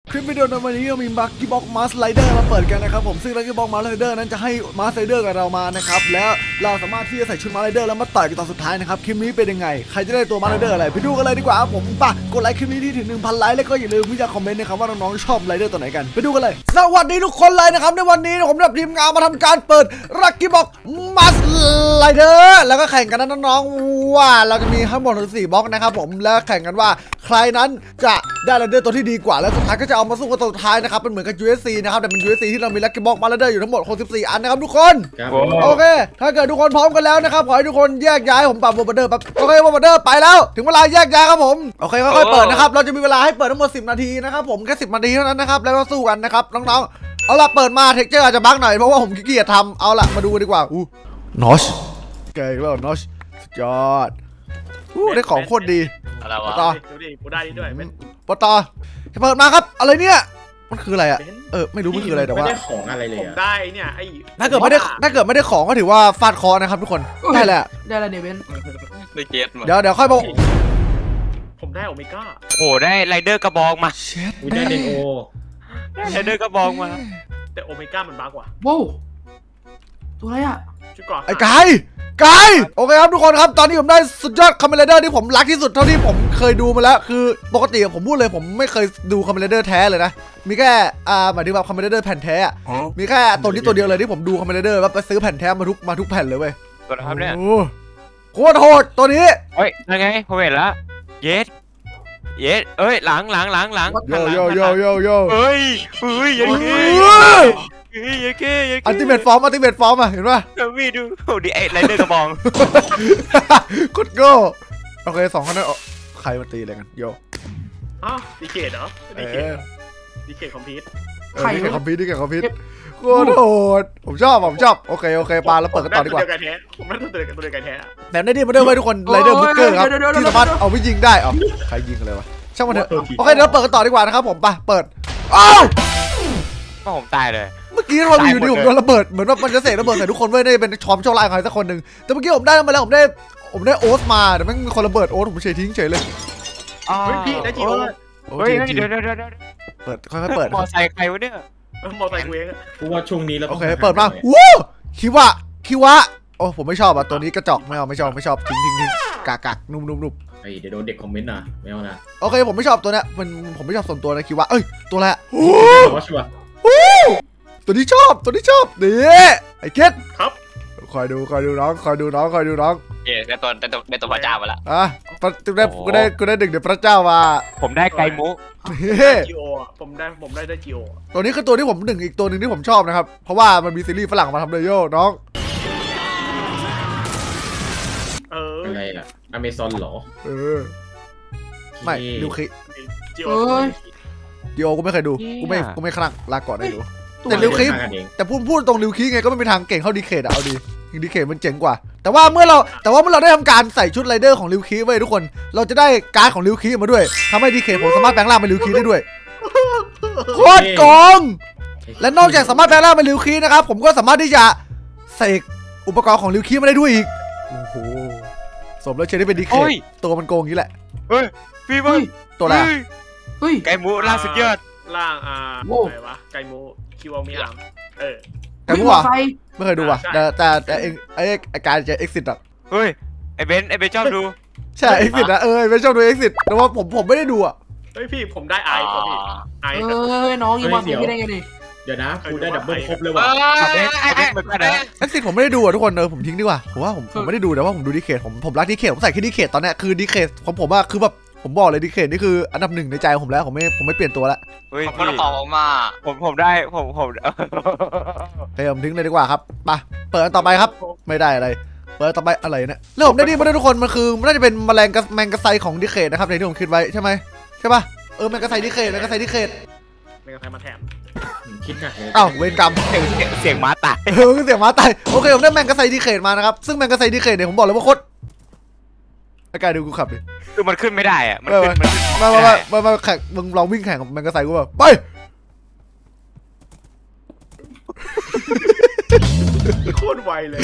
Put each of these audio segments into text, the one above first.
คลิปวิดีโอในวันนี้เรามีบักกี้บ็อกมาสไลเดอร์มาเปิดกันนะครับผมซึ่งบักกี้บ็อกมาสไลเดอร์นั้นจะให้มาสไลเดอร์กับเรามานะครับแล้วเราสามารถที่จะใส่ชุดมาสไลเดอร์แล้วมาต่อยกันตอนสุดท้ายนะครับคลิปนี้เป็นยังไงใครจะได้ตัวมาสไลเดอร์อะไรไปดูกันเลยดีกว่าครับผมป่ะกดไลค์คลิปนี้ที่ถึง 1,000 ไลค์แล้วก็อย่าลืมที่จะคอมเมนต์นะครับว่าน้องๆชอบไรเดอร์ตัวไหนกันไปดูกันเลยสวัสดีทุกคนเลยนะครับในวันนี้ผมกับทีมงานมาทำการเปิดลักกี้บ็อกมาสไลเดอร์แล้วก็แข่งกันนะน้องๆว่าเราจะมีทั้งหมด4บล็อกนะครับผมแล้วแข่งกันว่าใครนั้นจะได้ไรเดอร์ตัวที่ดีกว่าแล้วสุดท้ายก็จะเอามาสู้กันตัวสุดท้ายนะครับเป็นเหมือนกับ USC นะครับแต่เป็น USC ที่เรามีลักกี้บ็อกมาไรเดอร์อยู่ทั้งหมด64อันนะครับทุกคนโอเคถ้าเกิดทุกคนพร้อมกันแล้วนะครับขอให้ทุกคนแยกย้ายผมปรับวอร์เดอร์โอเควอร์เดอร์ไปแล้วถึงเวลาแยกย้ายครับผมโอเคค่อยๆเปิดนะครับเราจะมีเวลาให้เปิดทั้งหมด10 นาทีนะครับผมแค่10 นาทีเท่านั้นนะครับแล้วก็สู้กันนะครับน้องๆเอาล่ะเปิดมาเท็กเจอร์อาจจะบั๊กหน่อยเพราะว่าผมขี้เกียจทำเอาล่ะมาดูกันดีกว่านอชเก่งแล้วนอชสุดยอดได้ของโคตรดีอะไรวะดูดิกูได้นี่ด้วยปตเปิดมาครับอะไรเนี่ยมันคืออะไรอ่ะไม่รู้มันคืออะไรแต่ว่าไม่ได้ของอะไรเลยผมได้เนี่ยไอ้ถ้าเกิดไม่ได้ของก็ถือว่าฟาดคอนะครับทุกคนได้แหละได้แล้วเนี่ยเบนได้เกตเดี๋ยวค่อยบอกผมได้โอเมก้าโอ้ได้ไรเดอร์กระบองมาได้เดนโอไรเดอร์กระบองมาแต่โอเมก้ามันบ้ากว่าว้าวตัวอะไรอ่ะชุดก่อนไอ้ไก่โอเคครับทุกคนครับตอนนี้ผมได้สุดยอดคอมเมนเดอร์ที่ผมรักที่สุดเท่าที่ผมเคยดูมาแล้วคือปกติผมพูดเลยผมไม่เคยดูคอมเมนเดอร์แท้เลยนะมีแค่หมายถึงแบบคอมเมนเดอร์แผ่นแท้มีแค่ตัวนี้ตัวเดียวเลยที่ผมดูคอมเมนเดอร์ว่าไปซื้อแผ่นแท้มาทุกแผ่นเลยเว้ยตัวนะครับเนี่ยโคตรโหดตัวนี้เฮ้ยยังไงผมเห็นแล้วเยสเอ้ยหลังโยเฮ้ยยังไงอัลติเมทฟอร์มอ่ะเห็นป่ะมีดูดิไอไรเดอร์กระบองกดโก้โอเค2คนนั้นใครมาตีอะไรกันโยดีเกตเหรอดีเกตคอมพิวต์ดีเกตคอมพิวต์โคตรโหดผมชอบโอเคปาแล้วเปิดกันต่อดีกว่าผมไม่ต้องตัวเดียวกันแท้แบบนี้มาด้วยไว้ทุกคนไรเดอร์บุ๊กเกอร์ครับที่สามารถเอาไปยิงได้ใครยิงอะไรวะช่างมันเถอะโอเคเดี๋ยวเปิดกันต่อดีกว่านะครับผมไปเปิดก็ผมตายเลยเมื่อกี้เราอยู่ที่ผมโดนระเบิดเหมือนว่ามันจะเสกระเบิดใส่ทุกคนเว้ยได้เป็นช้อมโชคลาภใครสักคนหนึ่งแต่เมื่อกี้ผมได้มาแล้วผมได้โอ๊ตมาแต่ไม่มีคนระเบิดโอ๊ตผมเฉยทิ้งเฉยเลยพี่ได้จีโอเฮ้ยเดี๋ยวเปิดค่อยๆเปิดมอไซค์ใครวะเนี่ยมอไซค์กูเองกูว่าช่วงนี้แล้วโอเคเปิดมาวู้คิวะโอ้ผมไม่ชอบตัวนี้กระจอกไม่ชอบทิ้งกากนุ่มเดี๋ยวโดนเด็กคอมเมนต์นะไม่เอานะโอเคผมไม่ชอบตัวนี้ผมไม่ชอบส่วนตัวนะคิดว่าตัวละตัวนี้ชอบนี่ไอ้เกตครับคอยดูน้องได้ตัวพระเจ้ามาละกูได้ดึงเดี๋ยวพระเจ้ามาผมได้ไกมุจีโอผมได้จีโอตัวนี้คือตัวที่ผมดึงอีกตัวหนึ่งที่ผมชอบนะครับเพราะว่ามันมีซีรีส์ฝรั่งมาทำเลยโย่น้องอะไรอะอเมซอนเหรอไม่ดูคลิปดิโอกูไม่เคยดูกูไม่คลั่งลาก่อนได้ดูแต่ลิวคิแต่พูดตรงลิวคิไงก็ไม่มีทางเก่งเท่าดีเคทเอาดีดีเคมันเจ๋งกว่าแต่ว่าเมื่อเราได้ทำการใส่ชุดไรเดอร์ของลิวคิไว้ทุกคนเราจะได้การ์ดของลิวคิมาด้วยทำให้ดีเคผมสามารถแปลงร่างเป็นลิวคิได้ด้วยโคตรโกงและนอกจากสามารถแปลงร่างเป็นลิวคินะครับผมก็สามารถที่จะเสกอุปกรณ์ของลิวคิมาได้ด้วยอีกโอ้โหสมแล้วเชได้เป็นดีเคตัวมันโกงอย่างนี้แหละเฮ้ยพี่ตัวอะไรไก่มูล่าสุดยอดล่างอะไรวะไก่มูคิวมีอาร์มไก่มูอ่ะไม่เคยดูว่ะแต่ไอ้การจะเอ็กซิสอ่ะเฮ้ยไอ้เบนชอบดูใช่เอ็กซิสนะไอ้เบนชอบดูเอ็กซิสแต่ว่าผมไม่ได้ดูอ่ะเฮ้ยพี่ผมได้ไอตัวพี่ไอน้องยังมาพี่ได้ไงดิเดี๋ยวนะกูได้ดับเบิลครบเลยว่ะเอ็กซิสผมไม่ได้ดูอ่ะทุกคนผมทิ้งดีกว่าผมไม่ได้ดูแต่ว่าผมดูดีเคทผมรักดีเคทผมใส่แค่ดีเคทตอนนี้คือดีเคทของผมอะคือแบบผมบอกเลยดีเคทนี่คืออันดับ1ในใจผมแล้วผมไม่เปลี่ยนตัวแล้วผมก็ขอออกมาผมได้ผมทิ้งเลยดีกว่าครับไปเปิดต่อไปครับไม่ได้อะไรเปิดต่อไปอะไรเนี่ยแล้วผมได้ดีมาด้วยทุกคนมันคือมันน่าจะเป็นแมงกะไซของดีเคทนะครับในที่ผมคิดไว้ใช่ไหมใช่ป่ะแมงกะไซดีเคทแมงกะไซมาแถมคิดหนักเลยเวรกรรมเสียงม้าตายเสียงม้าตายโอเคผมได้แมงกะไซดีเคทมานะครับซึ่งแมงกะไซดีเคทเนี่ยผมบอกเลยว่าโคตรไอ้กายดูกูขับดิคือมันขึ้นไม่ได้อะมันมาแข่งมึงลองวิ่งแข่งกับแมงกะไซกูแบบไปโคตรไวเลย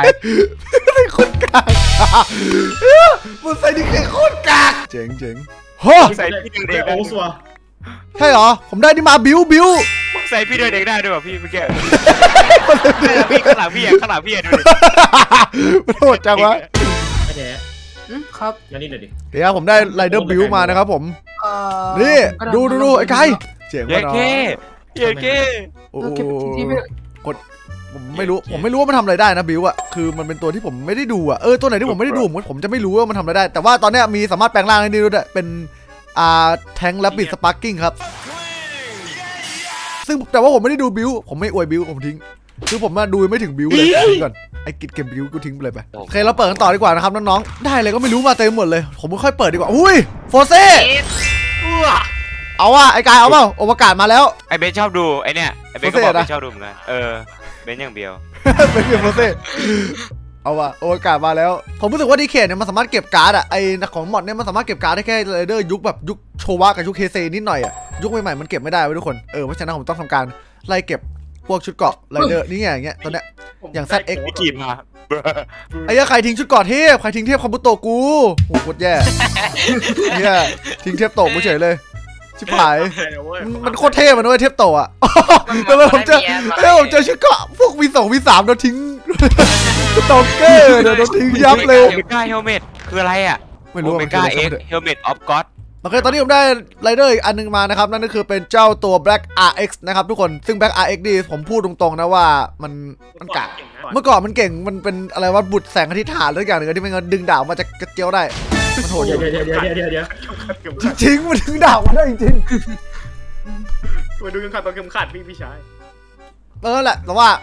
คนกากมึงใส่ดีเคทโคตรกากเจ๋งฮะใส่พี่เดินเอเด็งกได้โอสวะใช่เหรอผมได้นี่มาบิวใส่พี่เดินเองได้ด้วยป่ะพี่เมื่อกี้พี่ข้างหลังพี่อ่ะข้างหลังพี่อ่ะดูดิมันโหดจังวะไอ้แท้ครับมานี่หน่อยดิเดี๋ยวผมได้ไรเดอร์บิวมานะครับผม นี่ ดูไอ้ไก่เจ๋งเย้วะเนาะเก้เย้เก้โอ้เก็บที่ไม่ผมไม่รู้ว่ามันทำอะไรได้นะบิวอะคือมันเป็นตัวที่ผมไม่ได้ดูอะตัวไหนที่ผมไม่ได้ดูผมจะไม่รู้ว่ามันทำอะไรได้แต่ว่าตอนเนี้ยมีสามารถแปลงร่างได้ด้วยเป็นแทงและบิดสปาร์กิ้งครับซึ่งแต่ว่าผมไม่ได้ดูบิวผมไม่อวยบิวผมทิ้งคือผมมาดูไม่ถึงบิวเลยทิ้งก่อนไอ้กิจเกมบิวกูทิ้งไปเลยไปโอเคเราเปิดกันต่อดีกว่านะครับน้องๆได้เลยก็ไม่รู้มาเต็มหมดเลยผมไม่ค่อยเปิดดีกว่าอุ้ยโฟเซ่เอาว่ะไอ้กายเอาเปล่าอวกาศมาแล้วไอเบนชอบดูไอเนี่ยไอเบนก็บอกเบนชอบดูเหมือนกันเบนอย่างเดียวเป็นเกมโฟเซ่เอาว่ะอวกาศมาแล้วผมรู้สึกว่าดีเคเนี่ยมันสามารถเก็บการ์ดอะไอของมอดเนี่ยมันสามารถเก็บการ์ดได้แค่ไรเดอร์ยุคแบบยุคโชวะกับยุคเฮเซนิดหน่อยอะยุคใหม่ๆมันเก็บไม่ได้ไว้ทุกคนเพราะฉะนั้นผมต้องทำการไล่เก็บพวกชุดเกราะไรเดอร์นี่อย่างเงี้ยตอนเนี้ยอย่าง ZX พี่กีบมาไอ้ใครทิ้งชุดเกราะเทพใครทิ้งเทพคอมบุโตะกูโหโคตรแย่เนี่ยทิ้งเทพโตะกูเฉยเลยชิบหายมันโคตรเทพมันด้วยเทพโตะอะแต่ว่าผมเจอชุดเกราะพวกV2 V3โดนทิ้งสตอกเกอร์โดนทิ้งยับเลยโอเมก้าเฮลเมตคืออะไรอ่ะไม่รู้โอเมมันก้าคือเอ็อะไรกเฮลเมตออฟก็อดโอเคตอนนี้ผมได้ไรเดอร์อีกอันนึงมานะครับนั่นก็คือเป็นเจ้าตัว Black RX นะครับทุกคนซึ่ง Black RX ดีผมพูดตรงๆนะว่ามันกะเมื่อก่อนมันเก่งมันเป็นอะไรว่าบุตรแสงอาทิตย์ฐานหรืออย่างหนึ่งที่มันดึงดาวมาจากกระเจียวได้มันโหดเดี๋ยวจริงๆมันดึงดาวมาได้จริงมาดูเข็มขัดตัวเข็มขัดพี่ชายๆแหละแต่ว่า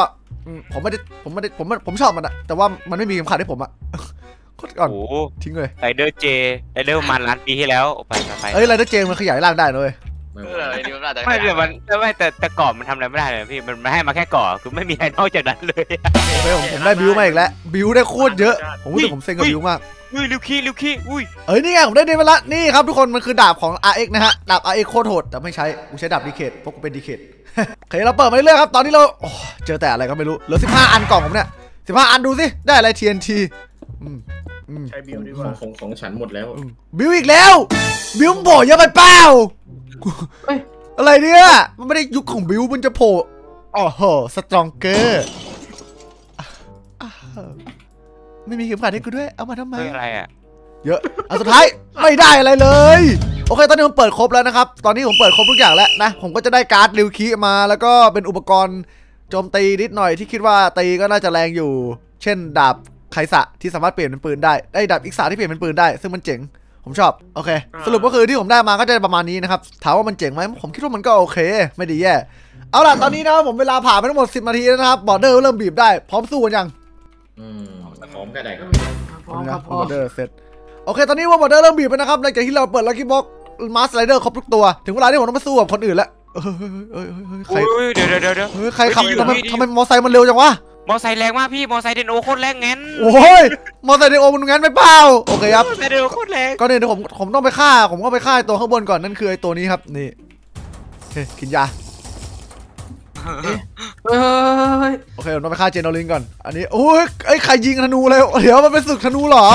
ผมชอบมันอะแต่ว่ามันไม่มีเข็มขัดให้ผมอะโคตรก่อนโอ้ทิ้งเลยไรเดอร์เจไรเดอร์มันล้านปีที่แล้วไปไรเดอร์เจมันขยายร่างได้เลยไม่เดี๋ยวมันไม่แต่ก่อมันทำอะไรไม่ได้เลยพี่มันให้มาแค่ก่อคือไม่มีอะไรนอกจากนั้นเลยผมได้บิวมาอีกแล้วบิวได้โคตรเยอะผมรู้สึกผมเซ็งกับบิวมากลิวคีอุ้ยนี่ไงผมได้เดนมาละนี่ครับทุกคนมันคือดาบของ RX นะฮะดาบ RX โคตรโหดแต่ไม่ใช้กูใช้ดาบดีเคทเพราะกูเป็นดีเคท โอเคเราเปิดมาเรื่อยๆครับตอนนี้เราเจอแต่อะไรก็ไม่รู้เหลือ15อันกล่องผมเนี่ย15อันดูสิได้อะไร TNT ใช้บิวดีกว่าของฉันหมดแล้วบิวอีกแล้วบิวมันโผล่เยอะไปเปล่าอะไรเนี่ยมันไม่ได้ยุคของบิวมันจะโผล่สตรองเกอร์ไม่มีเข็มขัดให้กูด้วยเอามาทำไมอะไรอ่ะเยอะสุดท้ายไม่ได้อะไรเลยโอเคตอนนี้ผมเปิดครบแล้วนะครับตอนนี้ผมเปิดครบทุกอย่างแล้วนะผมก็จะได้การ์ดริวคิมาแล้วก็เป็นอุปกรณ์โจมตีนิดหน่อยที่คิดว่าตีก็น่าจะแรงอยู่เช่นดาบไคสะที่สามารถเปลี่ยนเป็นปืนได้ดาบอิกซาที่เปลี่ยนเป็นปืนได้ซึ่งมันเจ๋งผมชอบโอเคสรุปก็คือที่ผมได้มาก็จะประมาณนี้นะครับถามว่ามันเจ๋งไหมผมคิดว่ามันก็โอเคไม่ดีแย่เอาล่ะตอนนี้นะครับผมเวลาผ่านไปทั้งหมด10 นาทีแล้วนะครับบอร์เดอร์เริ่มบีบได้พร้อมสู้กันยังพร้อมก็ได้ครับพร้อมครับบอร์เดอร์เสร็จโอเคตอนนี้ว่าบอร์เดอร์เริ่มบีบไปนะครับหลังจากที่เราเปิดลัคกี้บ็อกมาสไลเดอร์ครบทุกตัวถึงเวลาที่ผมต้องมาสู้กับคนอื่นแล้วใครเดี๋ยวใครขับทำไมมอไซค์มันเร็วจังวะมอไซค์แรงมากพี่มอไซค์เดนโอโคตรแรงงั้นโอ้ยมอไซค์เดนโอมันงั้นไปเปล่าโอเคครับมอไซค์เดนโอโคตรแรงก็เนี่ยเดี๋ยวผมต้องไปฆ่าผมก็ไปฆ่าตัวข้างบนก่อนนั่นคือไอ้ตัวนี้ครับนี่กินยาโอเคผมต้องไปฆ่าเจนอลินก่อนอันนี้โอ้ยไอ้ใครยิงธนูเลยเดี๋ยวมันเป็นศึกธนูเหรอ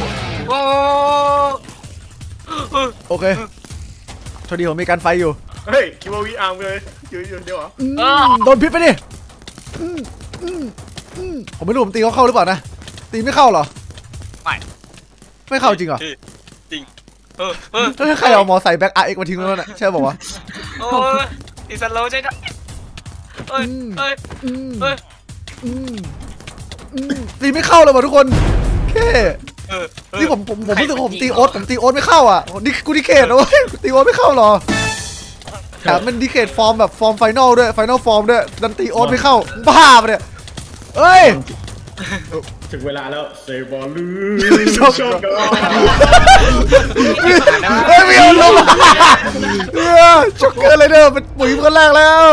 โอเคโชคดีผมมีการไฟอยู่เฮ้ยคิดว่าวีอาร์มเลยยืนเดียวเหรอโดนพิษไปดิผมไม่รู้ผมตีเขาเข้าหรือเปล่านะตีไม่เข้าเหรอไม่เข้าจริงเหรอจริงใครเอามอไซค์แบ็ค RX มาทิ้งแล้วน่ะใช่ป่าวะโอ้ยอีสโลใช่ไหมตีไม่เข้าเลยว่ะทุกคนแค่นี่ผมรู้สึกผมตีโอ๊ตไม่เข้าอ่ะนี่กูดีเคทนะเว้ยตีโอ๊ตไม่เข้าหรอแต่มันดีเคทฟอร์มแบบฟอร์มไฟนอลด้วยไฟนอลฟอร์มด้วยดันตีโอ๊ตไม่เข้าบ้าปะเนี่ยเอ้ยถึงเวลาแล้วเซบอลลูช็อกเฮ้ยไม่เอาลงช็อกเกอร์เลยเด้อเป็นปุ๋ยคนแรกแล้ว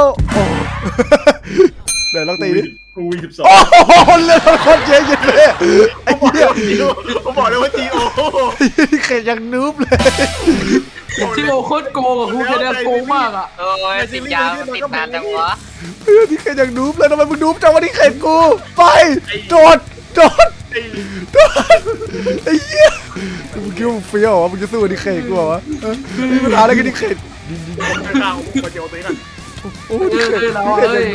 เดี๋ยวลองตีดิกู12 โอ้โหเลือดคนเยอะๆเลยไอ้เหี้ยผมบอกเลยว่าจีโอเขยยังนูบเลยจีโอโคตรโกงอ่ะครูเคเดนโกงมากอ่ะติดยาวติดนานจังวะนี่เขยยังนูบเลยทำไมมึงนูบจังวะนี่เขยกูไปโดดไอ้เหี้ยมึงคิดว่ามึงเฟี้ยวเหรอมึงจะสู้กับดิเคทกูเหรอวะมีปัญหาอะไรกับดิเคทข้าวมาโยนตัวนี้กันโอ้ดิเคทเราดิเคทเอ้ย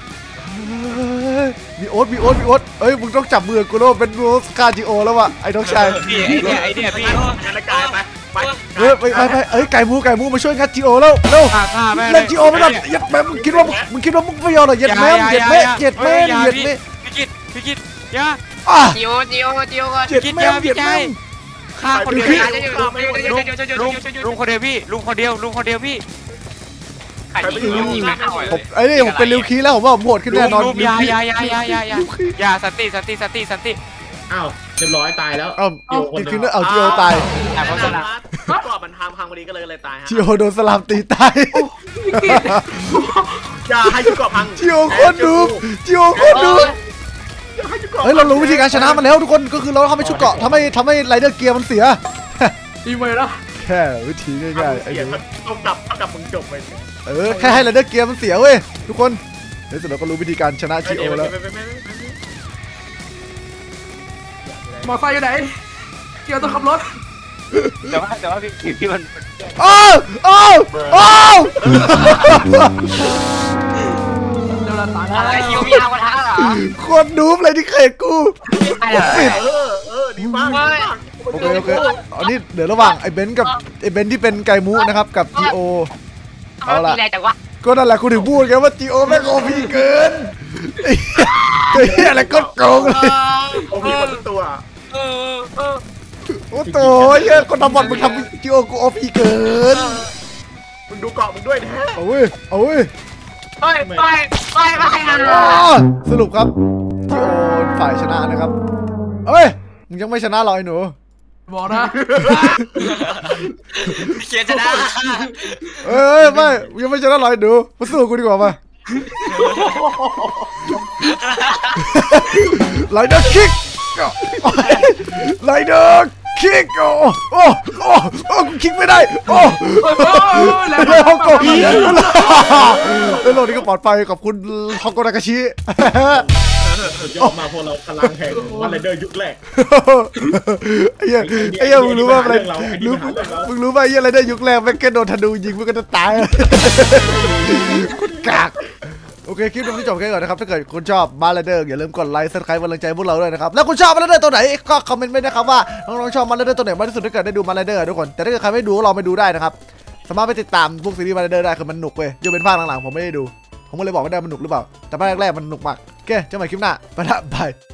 มีโอ๊ตเอ้ยมึงต้องจับมือกูแล้วเป็นโรสคาจิโอแล้วว่ะไอ้น้องชายพี่ไอเนี่ยพี่งานละกายไปไปเฮ้ยไปเอ้ยไก่มูมาช่วยงัดจิโอแล้วเร็วฆ่าแม่เล่นจิโอไม่ได้ยัดแม่มึงคิดว่ามึงเฟี้ยวเหรอยัดแม่พี่กิดยาอ่ะจิโอก่อนเจ็ดแม่ฆ่าคนเดียวลุงคนเดียวพี่ลุงคนเดียวพี่ใครที่ยิงมาหน่อยผมไอ้นี่ผมเป็นริวคีแล้วผมว่าผมโหดขึ้นแน่นอนยาสันติอ้าวเรียบร้อยตายแล้วเอ้าอีกคือเอาจิโอตายเพราะฉะนั้นก็มันทำพังพอดีก็เลยตายฮะจิโอโดนสลามตีตายอย่าให้ยุกพังจิโอโคตรดูเฮ้ยเรารู้วิธีการชนะมันแล้วทุกคนก็คือเราทำให้ชุดเกาะทำให้ไรเดอร์เกียร์มันเสียดีไหมล่ะแค่วิธีง่ายๆไอ้เสียเด็กต้องกลับมึงจบไปแค่ให้ไรเดอร์เกียร์มันเสียเว้ยทุกคนเดี๋ยวเราก็รู้วิธีการชนะจิโอแล้วมอไซค์อยู่ไหนเกี่ยวต้องขับรถแต่ว่าพี่มันอ้าวเดี๋ยวเราตายอะไรคิวมีเอากระทะเหรอโคตรดูบเลยที่เคยกูดีมากโอเคอันนี้เดี๋ยวระหว่างไอ้เบนซ์กับไอ้เบนซ์ที่เป็นไก่มูนะครับกับจิโอเอาละอะไรแต่ว่าก็นั่นแหละคุณถึงพูดไงว่าจิโอแม่งโอพีเกินไอ้เหี้ยอะไรก็โกงเลยโอ้พี่หมดตัวโอ้โตเหี้ยคนทำบอลมึงทำจิโอกูโอพีเกินมึงดูเกาะมึงด้วยแท้เอาเว้ยไปสรุปครับจิโอฝ่ายชนะนะครับเอ้ยมึงยังไม่ชนะหรอไอ้หนูบอกนะเขียนชนะเอ้ยไม่มึงยังไม่ชนะหรอไอ้หนูมาสู้กูดีกว่ามาไรเดอร์คิกไรเดอร์คิกโอ้กูคิกไม่ได้โอ้แล้วฮ่องกงแล้วโลกนี้ก็ปลอดภัยขอบคุณฮ่องกงนากาชิยอดมาพวกเราพลังแห่งวันไรเดอร์ยุคแรกไอ้เหี้ยมึงรู้ว่าอะไรมึงรู้ป่ะไอ้เหี้ยอะไรได้ยุคแรกแม่งแค่โดนธนูยิงมันก็จะตายคุณกากโอเคคลิปนี้จบแค่ก่อนนะครับถ้าเกิดคุณชอบมาไรเดอร์อย่าลืมกดไลค์ซับสไครป์กำลังใจพวกเราด้วยนะครับแล้วคุณชอบมาไรเดอร์ตัวไหนก็คอมเมนต์ไว้นะครับว่าน้องๆชอบมาไรเดอร์ตัวไหนมากที่สุดถ้าเกิดได้ดูมาไรเดอร์ทุกคนแต่ถ้าเกิดใครไม่ดูเราไปดูได้นะครับสามารถไปติดตามพวกซีรีส์มาไรเดอร์ได้คือมันหนุกเว้ยยกเป็นภาคหลังๆผมไม่ได้ดูผมก็เลยบอกไม่ได้มันหนุกหรือเปล่าแต่ภาคแรกๆมันหนุกมากโอเคเจอกันใหม่คลิปหน้าไปละบาย